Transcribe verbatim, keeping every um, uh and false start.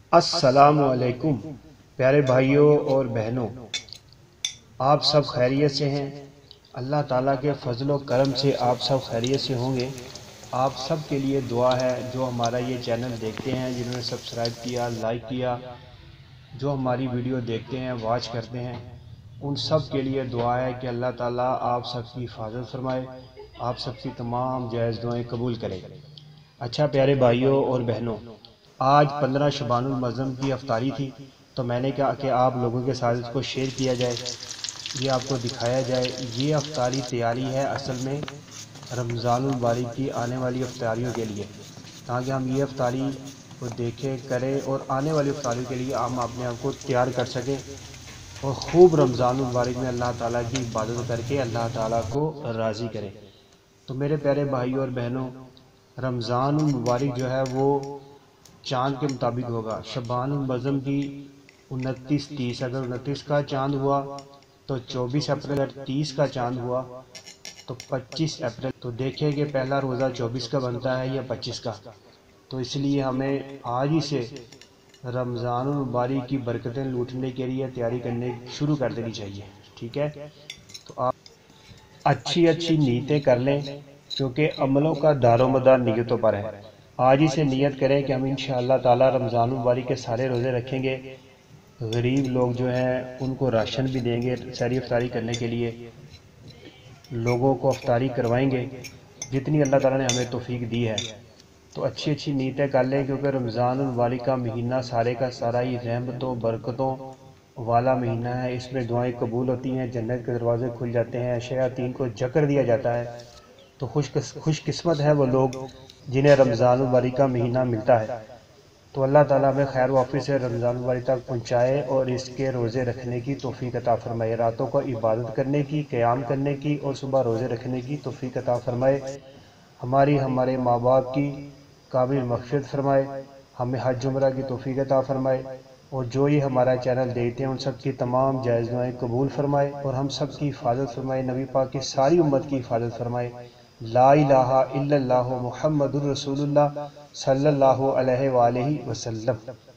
السلام علیکم پیارے بھائیوں اور بہنوں، آپ سب خیریت سے ہیں؟ اللہ تعالیٰ کے فضل و کرم سے آپ سب خیریت سے ہوں گے۔ آپ سب کے لیے دعا ہے، جو ہمارا یہ چینل دیکھتے ہیں، جنہوں نے سبسکرائب کیا، لائک کیا، جو ہماری ویڈیو دیکھتے ہیں، واچ کرتے ہیں، ان سب کے لیے دعا ہے کہ اللہ تعالیٰ آپ سب کی حفاظت فرمائے، آپ سب کی تمام جائز دعائیں قبول کرے۔ اچھا پیارے بھائیوں اور بہنوں، آج پندرہ شعبان المعظم کی افطاری تھی، تو میں نے کہا کہ آپ لوگوں کے ساتھ اس کو شیئر کیا جائے، یہ آپ کو دکھایا جائے۔ یہ افطاری تیاری ہے اصل میں رمضان المبارک کی آنے والی افطاریوں کے لیے، تاکہ ہم یہ افطاری کو دیکھیں کریں اور آنے والی افطاریوں کے لیے ہم اپنے آپ کو تیار کر سکیں اور خوب رمضان المبارک میں اللہ تعالیٰ کی عبادت کر کے اللہ تعالیٰ کو راضی کریں۔ تو میرے پیارے بھائیوں اور بہنوں، رمضان المبارک جو ہے وہ چاند کے مطابق ہوگا۔ شعبان المعظم کی انتیس تیس، اگر انتیس کا چاند ہوا تو چوبیس اپریل، اگر تیس کا چاند ہوا تو پچیس اپریل۔ تو دیکھیں کہ پہلا روزہ چوبیس کا بنتا ہے یا پچیس کا، تو اس لیے ہمیں آج ہی سے رمضان المبارک کی برکتیں لوٹنے کے لیے تیاری کرنے شروع کر دینی چاہیے، ٹھیک ہے؟ تو آپ اچھی اچھی نیتیں کر لیں، کیونکہ عملوں کا دار و مدار نیتوں پر ہے۔ آج ہی سے نیت کریں کہ ہم انشاءاللہ تعالی رمضان المبارک کے سارے روزے رکھیں گے، غریب لوگ جو ہیں ان کو راشن بھی دیں گے، سحری افطاری کرنے کے لیے لوگوں کو افطاری کروائیں گے، جتنی اللہ تعالیٰ نے ہمیں توفیق دی ہے۔ تو اچھی اچھی نیتیں کر لیں، کیونکہ رمضان المبارک کا مہینہ سارے کا سارا ہی رحمتوں برکتوں والا مہینہ ہے۔ اس میں دعائیں قبول ہوتی ہیں، جنت کے دروازے کھل جاتے ہیں، شیاطین کو جکر دیا جاتا ہے۔ تو خوش خوش قسمت ہے وہ لوگ جنہیں رمضان المبارک کا مہینہ ملتا ہے۔ تو اللہ تعالیٰ ہمیں خیر وافی سے رمضان المبارک تک پہنچائے اور اس کے روزے رکھنے کی توفیق عطا فرمائے، راتوں کو عبادت کرنے کی، قیام کرنے کی اور صبح روزے رکھنے کی توفیق عطا فرمائے۔ ہماری ہمارے ماں باپ کی قابل مغفرت فرمائے، ہمیں حج عمرہ کی توفیق عطا فرمائے، اور جو یہ ہمارا چینل دیکھتے ہیں ان سب کی تمام جائز دعائیں قبول فرمائے اور ہم سب کی حفاظت فرمائے، نبی پاک کی ساری امت کی حفاظت فرمائے۔ لا الہ الا اللہ محمد الرسول اللہ صلی اللہ علیہ وآلہ وسلم۔